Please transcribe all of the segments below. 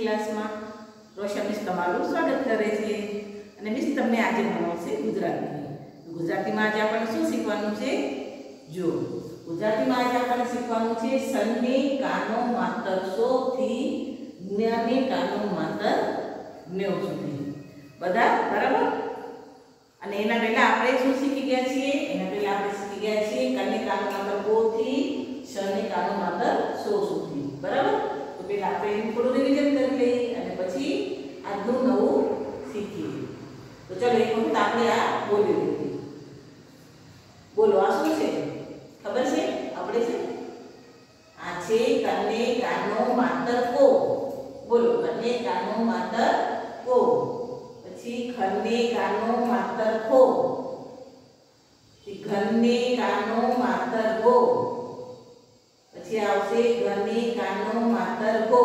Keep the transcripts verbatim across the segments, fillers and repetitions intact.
ક્લાસમાં રોશન મિસ તમારું સ્વાગત કરે છે અને મિસ તમને આજે ભણાવશે ગુજરાતી. ગુજરાતીમાં આજે આપણે શું શીખવાનું છે? જો ગુજરાતીમાં આજે આપણે શીખવાનું છે સન્ને કાનો માતર સો થી જ્ઞને કાનો માતર નેવું સુધી. બધા બરાબર? અને એના પહેલા આપણે શું શીખી ગયા છીએ? એના પહેલા આપણે શીખી ગયા છીએ કન્ને કાનો માતર કો થી શને કાનો માતર સો સુધી. બરાબર? તો પહેલા આપણે એનું થોડું રિવિઝન કરી લઈએ અને પછી આજનું નવું શીખીએ. તો ચલો એક વખત આપણે આ બોલી લઈએ. બોલો આ શું છે? ખબર છે? આપણે છે આ છે કન્ને કાનો માતર કો. બોલો કન્ને કાનો માતર કો. પછી ખન્ને કાનો માતર ખો. પછી ઘન્ને કાનો માતર ગો. પછી આવશે ઘને કાનો માતર ગો.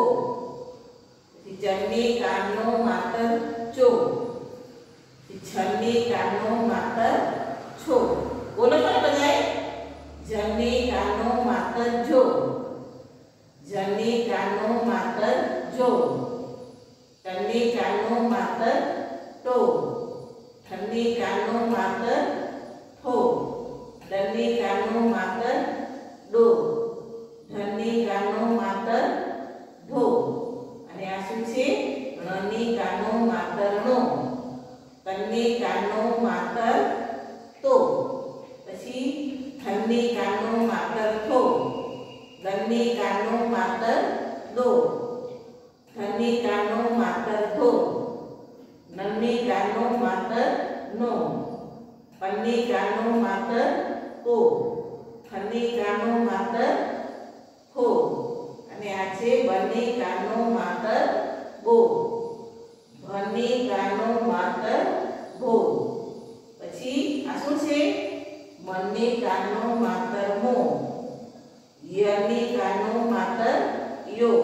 પછી જન્ને કાનો માતર ચો. પછી છન્ને કાનો માતર છો. બોલો તો બધાએ. જન્ને કાનો માતર જો. જન્ને કાનો માતર જો. ટન્ને કાનો માતર ટો. ઠન્ને કાનો માતર ઠો. ડન્ને કાનો માતર ડો. ઢન્ને કાનો માતર ઢો. અને આ શું છે? ણને કાનો માતર ણો. તન્ને કાનો માતર તો. પછી થન્ને કાનો માતર થો. દન્ને કાનો માતર દો. ધન્ને કાનો માતર ધો. નન્ને કાનો માતર નો. પન્ને કાનો માતર કો. ખન્ને કાનો માતર ખો. અને આ છે બંને કાનો માતર બો. ભને કાનો માતર ભો. પછી આ શું છે? મને કાનો માતર મો. યને કાનો માતર યો.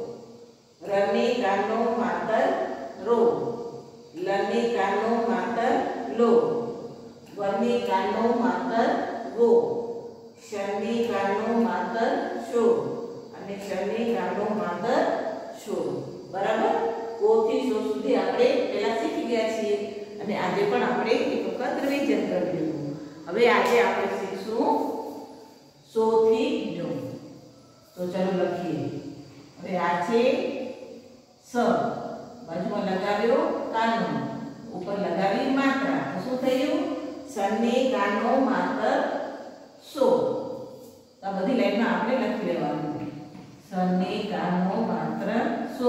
રને કાનો માતર રો. લને કાનો માતર લો. વને કાનો માતર ગો. શને કાનો માતર શો. અને શને કાનો માતર શો. બરાબર? કો થી સો સુધી આપણે પહેલા શીખી ગયા છીએ અને આજે પણ આપણે એક વખત રિવિઝન કરી લીધું. હવે આજે આપણે શીખશું સો થી નો. તો ચાલો લખીએ. હવે આ છે સ. બાજુમાં લગાવ્યો કાનો. ઉપર લગાવી માત્રા. તો શું થયું? સન્ને કાનો માતર સો. આ બધી લાઈનમાં આપણે લખી લેવાનું. સન્ને કાનો માત્ર સો.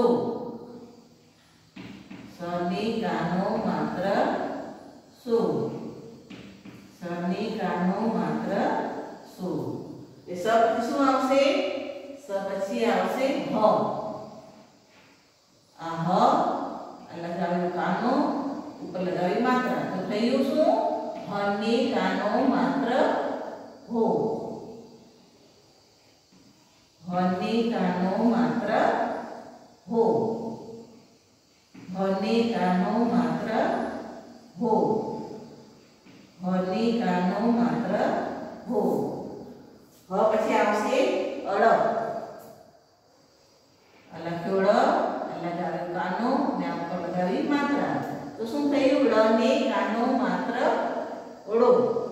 સન્ને કાનો માત્ર સો. સન્ને કાનો માત્ર સો. એ સ પછી શું આવશે? સ પછી આવશે હ. આ હ લગાવ્યું કાનો. ઉપર લગાવી માત્રા. તો થયું શું? હને કાનો માત્ર હો. હને કાનો માત્ર હો. હને કાનો માત્ર હો. હને કાનો માત્ર હો. હ પછી આવશે અળ. આ લખ્યો ળ. લગાવ્યો કાનો ને ઉપર લગાવી માત્રા. તો શું થયું? ળ ને કાનો માત્ર ળો.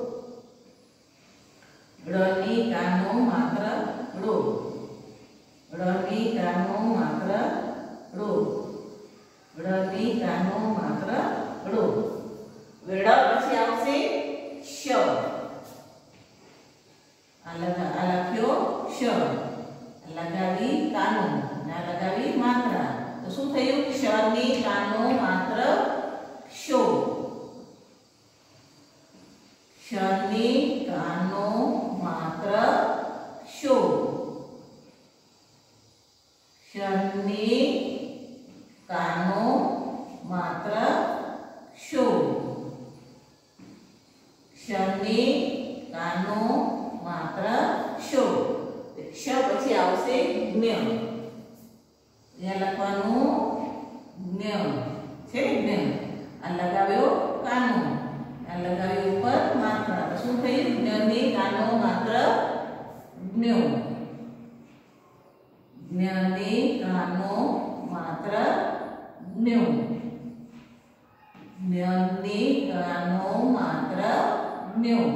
ળ ને કાનો માત્ર ળો. ળ ને કાનો માત્ર ળો. ળ ને કાનો માત્ર ળો. ળ પછી આવશે શ. આ લગા આ લખ્યો શ. લગાવી કાનો ના લગાવી માત્રા. તો શું થયું? ક્ષ ને કાનો માત્ર ક્ષો. ક્ષ ને કાનો માત્ર ક્ષો. ક્ષ ને કાનો માત્ર ક્ષો. ક્ષ ને કાનો માત્ર ક્ષો. ક્ષ પછી આવશે જ્ઞ. અહીંયા લખવાનું જ્ઞ છે. જ્ઞ. આ લગાવ્યો કાનો. આ લગાવ્યો ઉપર માત્રા. તો શું થયું? જ્ઞ ને કાનો માત્ર જ્ઞો. જ્ઞ ને કાનો માત્ર ન્યુ. ન્યની કાનો માત્ર ન્યુ.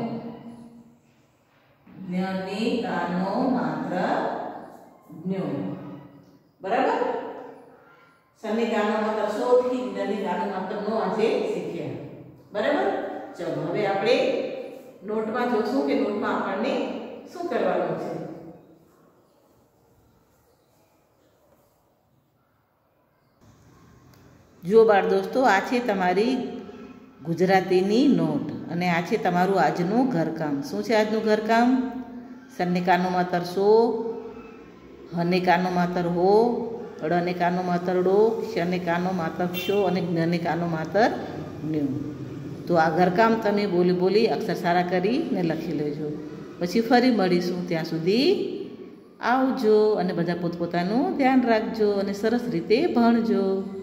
ન્યની કાનો માત્ર ન્યુ. બરાબર. સની કાનો માત્ર સો થી ન્યની કાનો માત્ર નો આજે શીખ્યા. બરાબર. ચલો હવે આપણે નોટમાં જોશું કે નોટમાં આપણને શું કરવાનું છે. જો બાળ દોસ્તો, આ છે તમારી ગુજરાતીની નોટ અને આ છે તમારું આજનું ઘરકામ. શું છે આજનું ઘરકામ? સને કાનો માતર સો, હને કાનો માતર હો, ળને કાનો માતર ડો, ક્ષને કાનો માતર ક્ષો અને જ્ઞને કાનો માતર ન્યુ. તો આ ઘરકામ તમે બોલી બોલી અક્ષર સારા કરીને લખી લેજો. પછી ફરી મળીશું. ત્યાં સુધી આવજો અને બધા પોતપોતાનું ધ્યાન રાખજો અને સરસ રીતે ભણજો.